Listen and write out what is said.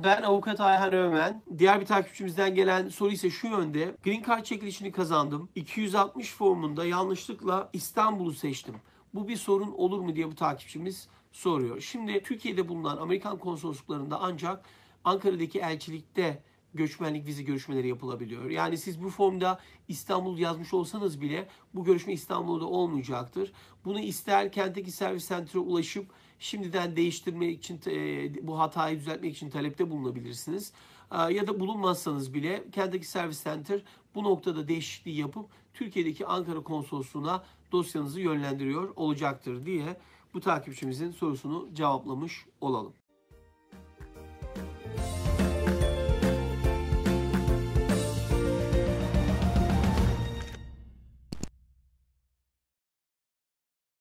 Ben avukat Ayhan Öğmen. Diğer bir takipçimizden gelen soru ise şu yönde. Green Card çekilişini kazandım. 260 formunda yanlışlıkla İstanbul'u seçtim. Bu bir sorun olur mu diye bu takipçimiz soruyor. Şimdi Türkiye'de bulunan Amerikan konsolosluklarında ancak Ankara'daki elçilikte göçmenlik vize görüşmeleri yapılabiliyor. Yani siz bu formda İstanbul yazmış olsanız bile bu görüşme İstanbul'da olmayacaktır. Bunu ister kentteki servis center'a ulaşıp şimdiden değiştirmek için bu hatayı düzeltmek için talepte bulunabilirsiniz. Ya da bulunmazsanız bile kentteki servis center bu noktada değişikliği yapıp Türkiye'deki Ankara konsolosluğuna dosyanızı yönlendiriyor olacaktır diye bu takipçimizin sorusunu cevaplamış olalım.